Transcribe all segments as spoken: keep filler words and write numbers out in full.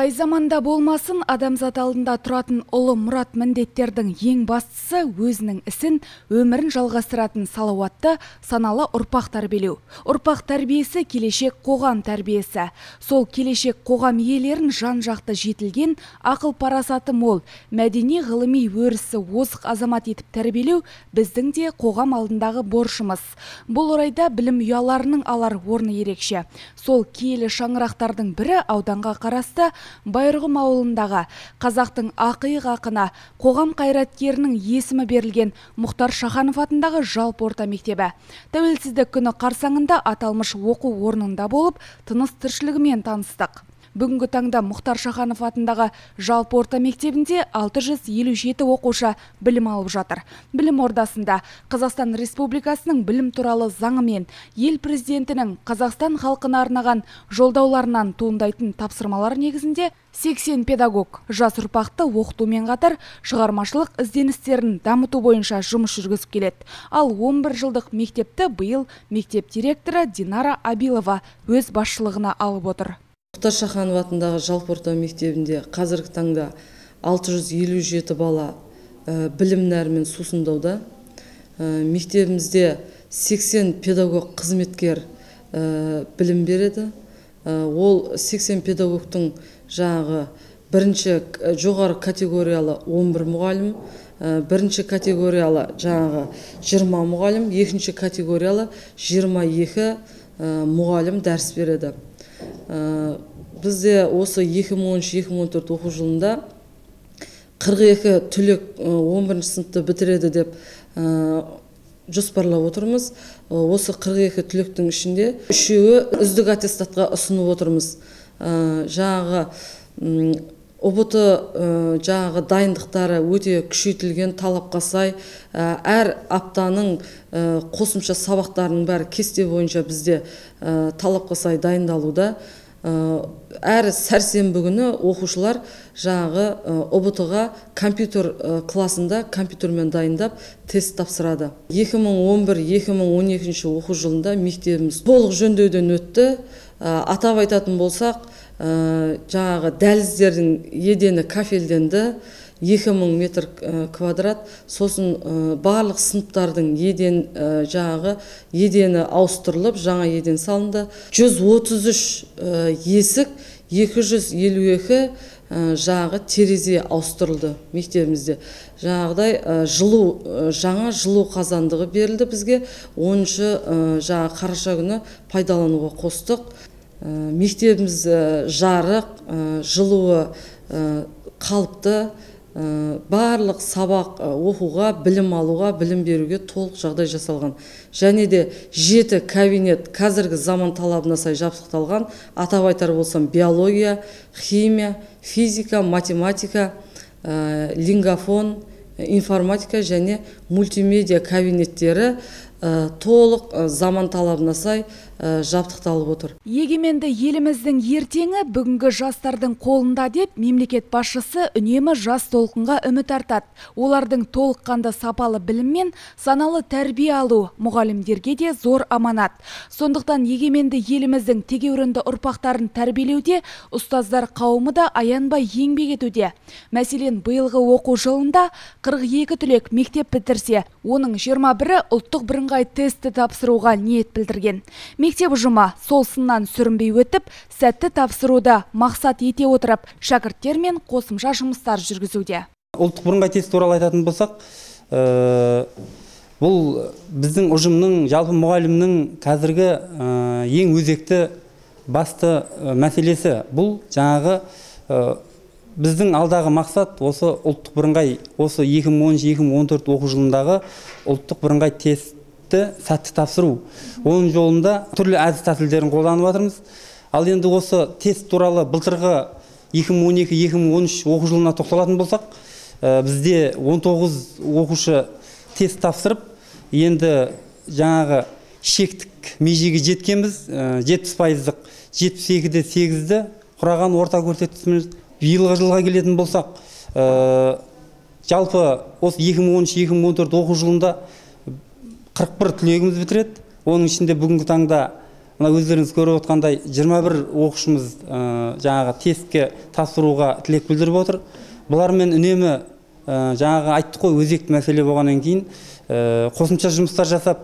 Қай заманда болмасын, адамзат алдында тұратын ұлы мұрат міндеттердің ең бастысы өзінің ісін, өмірін жалғастыратын салауатты, саналы ұрпақ тәрбиелеу. Ұрпақ тәрбиесі келешек қоғам тәрбиесі. Сол келешек қоғам иелерін жан-жақты жетілген, ақыл парасаты мол, мәдени ғылыми өрісі озық азамат етіп тәрбиелеу біздің де қоғам алдындағы борышымыз. Бұл орайда білім ұяларының алар орны ерекше. Сол киелі шаңырақтардың бірі ауданға қарасты Байырғым ауылындағы қазақтың ақиық ақына, қоғам қайраткерінің есімі берілген Мұхтар Шаханов атындағы жалпы орта мектебі. Тәуелсіздік күні қарсаңында аталмыш оқу орнында болып, тыныс тіршілігімен таныстық. Бүгінгі таңда Мұхтар Шаханов атындағы жалпы орта мектебінде алты жүз елу жеті оқушы білім алып жатыр. Білім ордасында Қазақстан Республикасының білім туралы заңымен ел президентінің Қазақстан халқына арнаған жолдауларынан туындайтын тапсырмалар негізінде сексен педагог жас ұрпақты оқытумен қатар шығармашылық ізденістерін дамыту бойынша жұмыс жүргізіп келеді. Ал он бір жылдық мектепті биыл мектеп директоры Динара Абилова өз басшылығына алып отыр. Мұхтар Шаханов атындағы жалпы орта мектебінде қазіргі таңда алты жүз елу жеті бала ә, білім нәрімен сусындауда. Ә, мектебімізде сексен педагог қызметкер ә, білім береді. Ә, ол сексен педагогтың жаңағы бірінші жоғары категориялы он бір мұғалім, ә, бірінші категориялы жаңағы жиырма мұғалім, екінші категориялы жиырма екі ә, мұғалім дәріс береді. Бізде осы екі мың он үш екі мың он төрт оқу жылында қырық екі түлек он бірінші сыныпты бітіреді деп жоспарлап отырмыз. Осы қырық екі түлектің ішінде үшеуі үздік аттестатқа ұсынып отырмыз. Жаңағы ұбт жаңағы дайындықтары өте күшейтілген, талапқа сай, әр аптаның қосымша сабақтарының бәрі кесте бойынша бізде талапқа сай дайындалуда. Әр сәрсенбі күні оқушылар жаңағы ұбт-ға компьютер классында компьютермен дайындап тест тапсырады. екі мың он бір екі мың он екінші оқу жылында мектебіміз толық жөндеуден өтті. Атап айтатын болсақ, жаңағы дәліздердің едені кафелденді, екі мың метр квадрат, сосын барлық сыныптардың еден жаңағы едені ауыстырылып, жаңа еден салынды. жүз отыз үш есік, екі жүз елу екі жаңағы терезе ауыстырылды мектебімізде. Жаңағыдай жылу, жаңа жылу қазандығы берілді бізге. оныншы жаңа қараша күні пайдалануға қостық. Мектебіміз жарық, жылуы қалыпты, барлық сабақ оқуға, білім алуға, білім беруге толық жағдай жасалған. Және де жеті кабинет қазіргі заман талабына сай жабдықталған. Атап айтар болсам, биология, химия, физика, математика, лингофон, информатика және мультимедиа кабинеттері толық заман талабына сай жабдықталып отыр. Егеменді еліміздің ертеңі бүгінгі жастардың қолында деп мемлекет басшысы үнемі жас толқынға үміт артады. Олардың толыққанды сапалы білім мен саналы тәрбие алу мұғалімдерге де зор аманат. Сондықтан егеменді еліміздің тегеурінді ұрпақтарын тәрбиелеуде ұстаздар қауымы да аянбай еңбек етуде. Мәселен, биылғы оқу жылында қырық екі түлек мектеп бітірсе, оның жиырма бірі ұлттық бірыңғай тестті тапсыруға ниет білдірген. Мектеп ұжымы сол сыннан сүрінбей өтіп, сәтті тапсыруды мақсат ете отырып, шәкірттермен қосымша жұмыстар жүргізуде. Ұлттық бірыңғай тест туралы айтатын болсақ, бұл біздің ұжымның, жалпы мұғалімнің қазіргі ең өзекті басты мәселесі. Бұл жаңағы біздің алдағы мақсат осы ұлттық бірыңғай, осы екі мың он үш екі мың он төрт оқу жылындағы ұлттық бірыңғай тест сәтті тапсыру. Оның жолында түрлі әдіс тәсілдерін қолданып жатырмыз. Ал енді осы тест туралы былтырғы екі мың он екі екі мың он үш оқу жылына тоқталатын болсақ, бізде он тоғыз оқушы тест тапсырып, енді жаңағы шектік межеге жеткенбіз, жетпіс пайыздық жетпіс екі де сегізді құраған орта көрсеткішіміз. Биылғы жылға келетін болсақ, жалпы осы екі мың он үш екі мың он төрт оқу жылында қырық бір түлегіміз бітіреді. Оның ішінде бүгінгі таңда мына өздеріңіз көріп отқандай жиырма бір оқушымыз жаңағы тестке тапсыруға тілек білдіріп отыр. Бұлармен үнемі жаңағы айттық қой, өзекті мәселе болғаннан кейін қосымша жұмыстар жасап,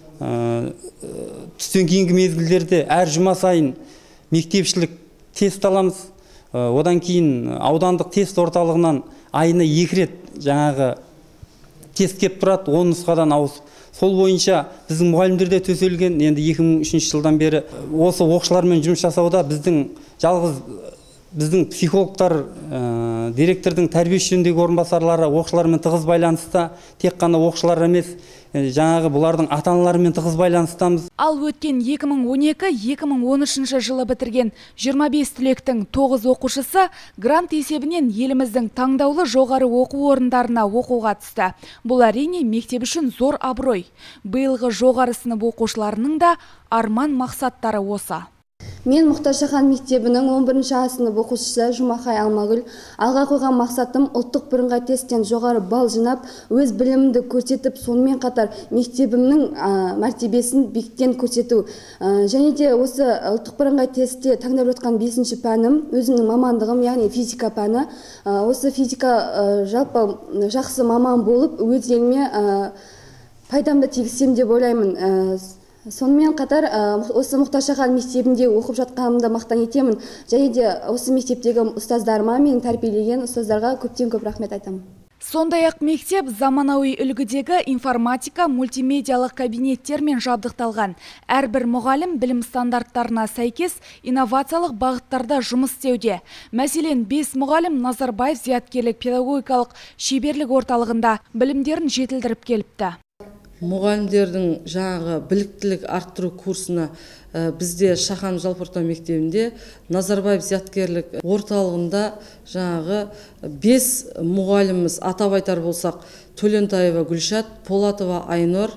түстен кейінгі мезгілдерде әр жұма сайын мектепшілік тест аламыз. Одан кейін аудандық тест орталығынан айына екі рет жаңағы тест кеп тұрады, он нұсқадан ауысып. Сол бойынша біздің мұғалімдерде төселген, енді екі мың үшінші жылдан бері осы оқушылармен жұмыс жасауда біздің жалғыз біздің психологтар, директордың тәрбиесі жөніндегі орынбасарлары оқушылармен тығыз байланыста, тек қана оқушылар емес, жаңағы бұлардың ата-аналарымен тығыз байланыстамыз. Ал өткен екі мың он екі - екі мың он үшінші жылы бітірген жиырма бес түлектің тоғыз оқушысы грант есебінен еліміздің таңдаулы жоғары оқу орындарына оқуға түсті. Бұл әрине мектеп үшін зор абырой. Биылғы жоғары сынып оқушыларының да арман мақсаттары осы. Мен Мұхтар Шахан мектебінің он бірінші А сынып оқушысы Жұмахай Алмагүл. Алға қойған мақсатым ұлттық бірыңғай тесттен жоғары балл жинап, өз білімімді көрсетіп, сонымен қатар мектебімнің мәртебесін биіктен көрсету. Және де осы ұлттық бірыңғай тестте таңдап жатқан бесінші пәнім, өзімнің мамандығым, яғни физика пәні. Осы физика жалпы жақсы маман болып, өз еліме пайдамды тигізсем деп ойлаймын. Сонымен қатар осы Мұхтар Шахан мектебінде оқып жатқанымды мақтан етемін. Және де осы мектептегі ұстаздарыма, менің тәрбиелеген ұстаздарға көптен көп рахмет айтамын. Сондай-ақ мектеп заманауи үлгідегі информатика, мультимедиалық кабинеттермен жабдықталған. Әрбір мұғалім білім стандарттарына сәйкес инновациялық бағыттарда жұмыс істеуде. Мәселен, бес мұғалім Назарбаев зияткерлік педагогикалық шеберлік орталығында білімдерін жетілдіріп келіпті. Мұғалімдердің жаңағы біліктілік арттыру курсына бізде Шахан жалпы орта мектебінде Назарбаев зияткерлік орталығында жаңағы бес мұғаліміміз, атап айтар болсақ, Төлентаева Гүлшат, Полатова Айнұр,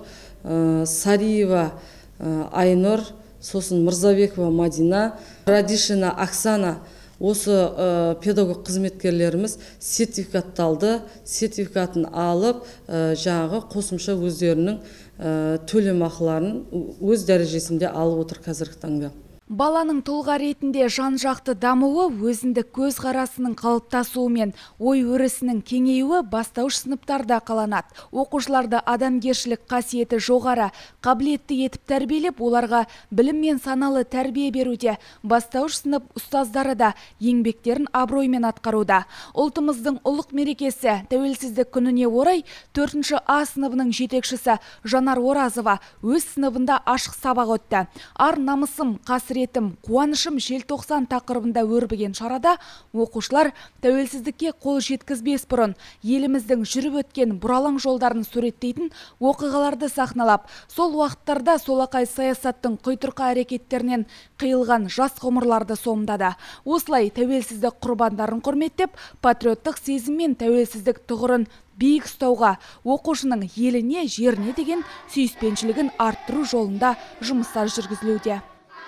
Сариева Айнұр, сосын Мырзабекова Мадина, Радишина Оксана. Осы педагог қызметкерлеріміз сертификатталды, сертификатын алып, жаңағы қосымша өздерінің төлемақыларын өз дәрежесінде алып отыр қазіргі таңда. Баланың тұлға ретінде жан-жақты дамуы, өзіндік көзқарасының қалыптасуы мен ой өрісінің кеңеюі бастауыш сыныптарда қаланады. Оқушыларды адамгершілік қасиеті жоғары, қабілетті етіп тәрбиелеп, оларға білім мен саналы тәрбие беруде. Бастауыш сынып ұстаздары да еңбектерін абыроймен атқаруда. Ұлтымыздың ұлық мерекесі тәуелсіздік күніне орай төртінші А сыныбының жетекшісі Жанар Оразова өз сыныбында ашық сабақ өтті. Ар намысым, қасірет қуанышым желтоқсан тақырыбында өрбіген шарада оқушылар тәуелсіздікке қол жеткізбес бұрын еліміздің жүріп өткен бұралаң жолдарын суреттейтін оқиғаларды сахналап, сол уақыттарда солақай саясаттың құйтырқы әрекеттерінен қиылған жас ғұмырларды сомдады. Осылай тәуелсіздік құрбандарын құрметтеп, патриоттық сезім мен тәуелсіздік тұғырын биік ұстауға, оқушының еліне, жеріне деген сүйіспеншілігін арттыру жолында жұмыстар жүргізілуде.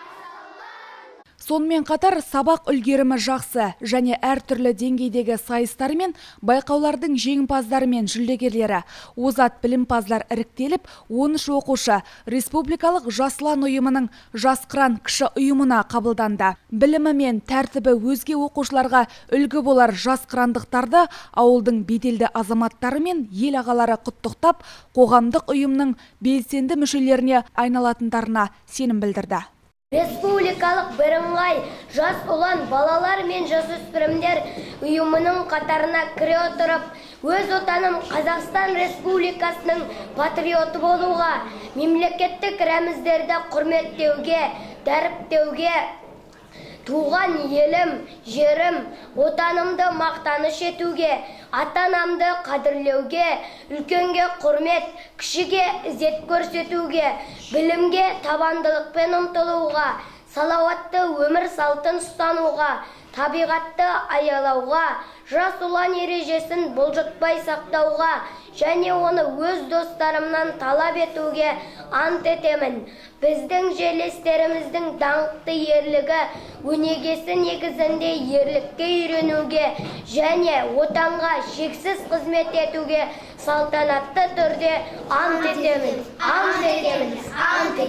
Сонымен қатар сабақ үлгерімі жақсы және әртүрлі деңгейдегі сайыстар мен байқаулардың жеңімпаздары мен жүлдегерлері, озат білімпаздар іріктеліп, он үш оқушы республикалық жасылан ұйымының жас қыран кіші ұйымына қабылданды. Білімі мен тәртібі өзге оқушыларға үлгі болар жас қырандықтарды ауылдың беделді азаматтары мен ел ағалары құттықтап, қоғамдық ұйымның белсенді мүшелеріне айналатындарына сенім білдірді. Республикалық бірыңғай жас ұлан балалар мен жасөспірімдер ұйымының қатарына кіре отырып, өз отаным Қазақстан Республикасының патриоты болуға, мемлекеттік рәміздерді құрметтеуге, дәріптеуге, туған елім, жерім, отанымды мақтаныш етуге, ата-анамды қадірлеуге, үлкенге құрмет, кішіге ізет көрсетуге, білімге табандылықпен ұмтылуға, салауатты өмір салтын ұстануға, табиғатты аялауға, жас ұлан ережесін бұлжытпай сақтауға және оны өз достарымнан талап етуге ант етемін. Біздің жерлестеріміздің даңқты ерлігі, өнегесі негізінде ерлікке үйренуге және отанға шексіз қызмет етуге салтанатты түрде ант етемін. Ант етемін. Ант етемін.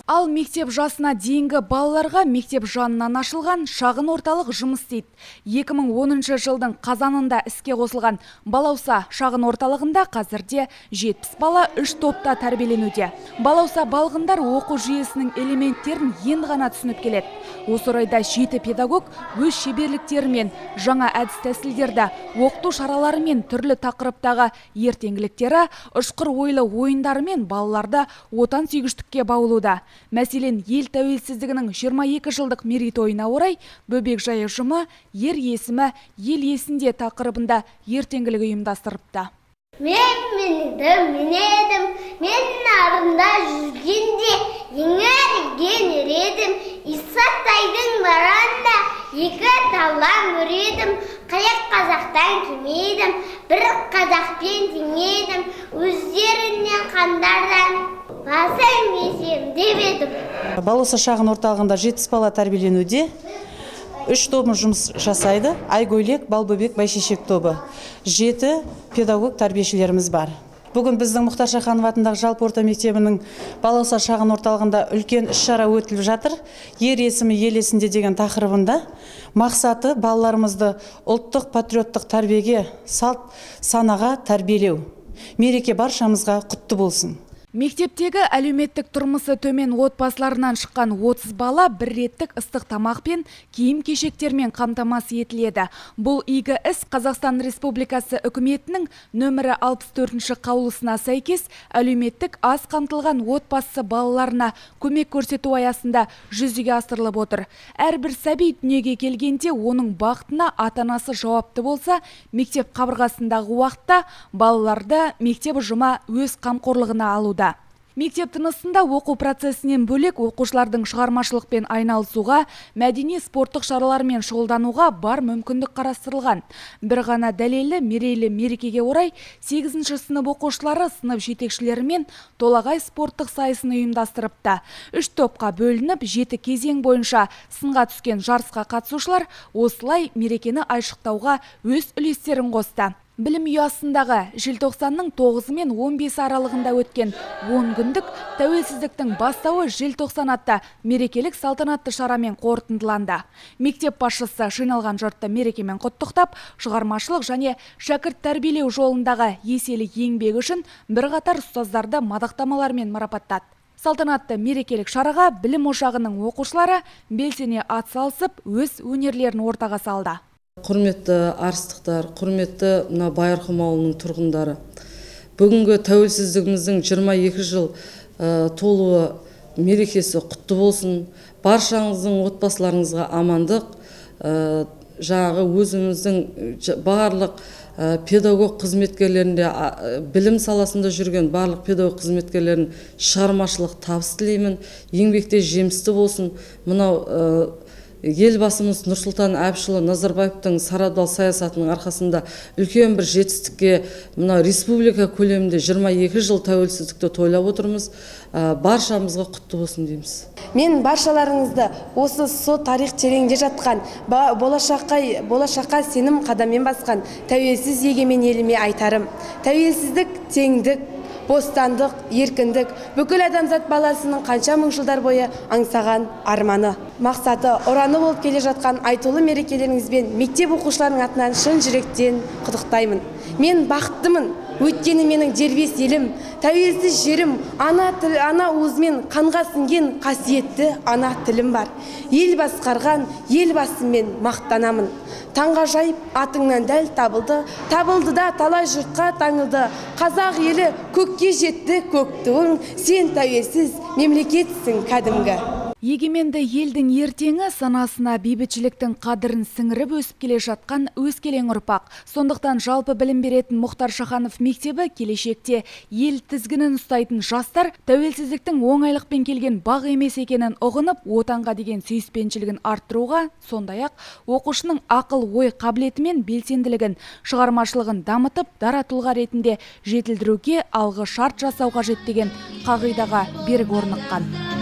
Ал мектеп жасына дейінгі балаларға мектеп жанынан ашылған шағын орталық жұмыс істейді. екі мың оныншы жылдың қазанында іске қосылған Балауса шағын орталығында қазірде жетпіс бала үш топта тәрбиеленуде. Балауса балғындар оқу жүйесінің элементтерін енді ғана түсініп келеді. Осы орайда жеті педагог өз шеберліктерімен жаңа әдіс тәсілдерді, оқыту шараларымен түрлі тақырыптағы ертеңгіліктері, ұшқыр ойлы ойындарымен балаларды отан сүйгіштікке баулуда. Мәселен, ел тәуелсіздігінің жиырма екі жылдық мерейтойына орай Бөбекжай ұжымы ер есімі ел есінде тақырыбында ертеңгілік ұйымдастырыпты. Мен менідім, мен едім, мен нарында жүзгенде еңерген ередім. Исатайдың баранда екі талам үредім, қайық қазақтан кемейдім, бір қазақпен теңейдім, өздерінен қандардан басым бесем деп едім. Балауса шағын орталығында жетпіс бала тәрбиеленуде. Үш тобы жұмыс жасайды. Айгөйлек, Балбөбек, Байшешек тобы. Жеті педагог тәрбиешілеріміз бар. Бүгін біздің Мұхтар Шаханов атындағы жалпы орта мектебінің Балауса шағын орталығында үлкен іс-шара өтіліп жатыр. Ер есімі ел есінде деген тақырыбында. Мақсаты балаларымызды ұлттық патриоттық тәрбиеге, салт санаға тәрбиелеу. Мереке баршамызға құтты болсын. Мектептегі әлеуметтік тұрмысы төмен отбасыларынан шыққан отыз бала бір реттік ыстық тамақпен, киім кешектермен қамтамасыз етіледі. Бұл игі іс Қазақстан Республикасы үкіметінің нөмірі алпыс төртінші қаулысына сәйкес әлеуметтік аз қамтылған отбасы балаларына көмек көрсету аясында жүзеге асырылып отыр. Әрбір сәби дүниеге келгенде оның бақытына ата-анасы жауапты болса, мектеп қабырғасындағы уақытта балаларды мектеп ұжымы өз қамқорлығына алуда. Мектеп тынысында оқу процесінен бөлек оқушылардың шығармашылықпен айналысуға, мәдени спорттық шаралармен шұғылдануға бар мүмкіндік қарастырылған. Бір ғана дәлелі мерейлі мерекеге орай сегізінші сынып оқушылары сынып жетекшілерімен толағай спорттық сайысын ұйымдастырыпты. Үш топқа бөлініп, жеті кезең бойынша сынға түскен жарысқа қатысушылар осылай мерекені айшықтауға өз үлестерін қосты. Білім ұясындағы желтоқсанның тоғызы мен он бесі аралығында өткен он күндік тәуелсіздіктің бастауы желтоқсан атты мерекелік салтанатты шарамен қорытындыланды. Мектеп басшысы жиналған жұртты мерекемен құттықтап, шығармашылық және шәкірт тәрбиелеу жолындағы еселі еңбегі үшін бірқатар ұстаздарды мадақтамалармен марапаттады. Салтанатты мерекелік шараға білім ошағының оқушылары белсене атсалысып, өз өнерлерін ортаға салды. Құрметті арыстықтар, құрметті мына Байырқұм ауылының тұрғындары. Бүгінгі тәуелсіздігіміздің жиырма екі жыл толуы мерекесі құтты болсын. Баршаңыздың отбасыларыңызға амандық, жаңағы өзіміздің барлық педагог қызметкерлерінде, білім саласында жүрген барлық педагог қызметкерлерін шығармашылық табыс тілеймін. Еңбекте жемісті болсын. Мынау елбасымыз Нұрсұлтан Әбішұлы Назарбаевтың сарабдал саясатының арқасында үлкен бір жетістікке, мына республика көлемінде жиырма екі жыл тәуелсіздікті тойлап отырмыз. Баршамызға құтты болсын дейміз. Мен баршаларыңызды осы со тарих тереңде жатқан, болашаққа, болашаққа сенім қадаммен басқан тәуелсіз егемен еліме айтарым. Тәуелсіздік, теңдік, бостандық, еркіндік, бүкіл адамзат баласының қанша мың жылдар бойы аңсаған арманы. Мақсаты ұраны болып келе жатқан айтулы мерекелеріңізбен мектеп оқушыларының атынан шын жүректен құттықтаймын. Мен бақыттымын, өйткені менің дербес елім, тәуелсіз жерім, ана тіл, ана уызымен қанға сіңген қасиетті ана тілім бар. Ел басқарған елбасымен мақтанамын. Таңға жайып атыңнан дәл табылды, табылды да талай жұртқа таңылды. Қазақ елі көкке жетті көк туың, сен тәуелсіз мемлекетсің кәдімгі. Егеменді елдің ертеңі санасына бейбітшіліктің қадірін сіңіріп өсіп келе жатқан өскелең ұрпақ. Сондықтан жалпы білім беретін Мұхтар Шаханов мектебі келешекте ел тізгінін ұстайтын жастар тәуелсіздіктің оңайлықпен келген бақ емес екенін ұғынып, отанға деген сүйіспеншілігін арттыруға, сондай-ақ оқушының ақыл ой қабілеті мен белсенділігін, шығармашылығын дамытып, дара тұлға ретінде жетілдіруге алғы шарт жасау қажет деген қағидаға берік орныққан.